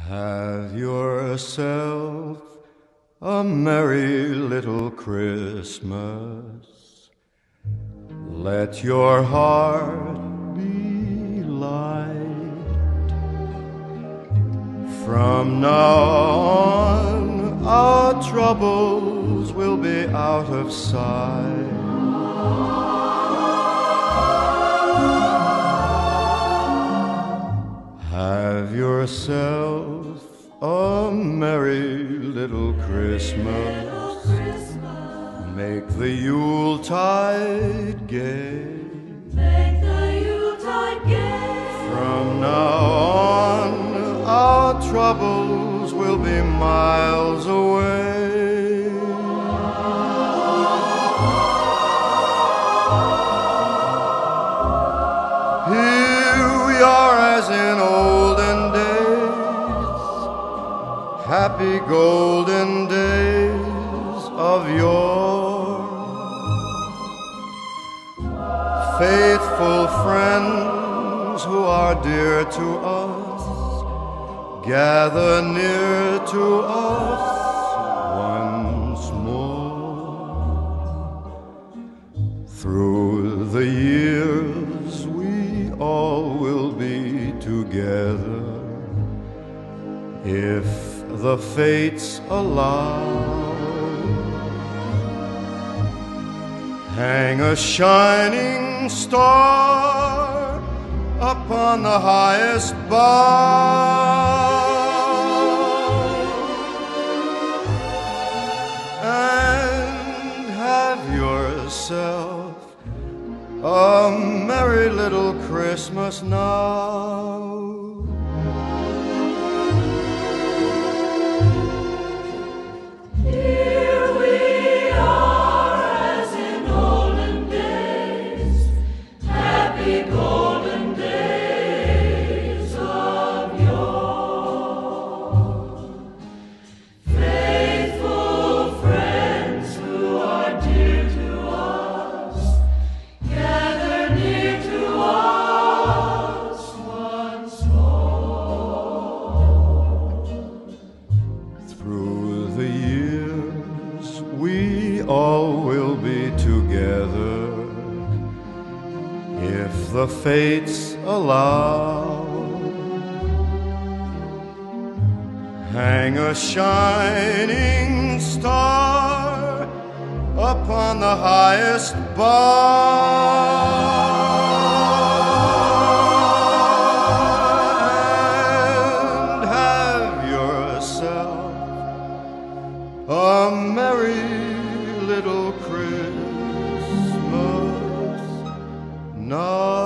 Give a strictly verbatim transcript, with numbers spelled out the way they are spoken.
Have yourself a merry little Christmas. Let your heart be light. From now on, our troubles will be out of sight. Have yourself a merry little Christmas. Make the Yuletide gay. Make the Yuletide gay. From now on, our troubles will be miles away. Here we are as in olden days, happy golden days of yore. Faithful friends who are dear to us, gather near to us once more. Through the years we all will be together, if the fates allow. Hang a shining star upon the highest bough, and have yourself a merry little Christmas now. Through the years we all will be together, if the fates allow. Hang a shining star upon the highest bough, a merry little Christmas now.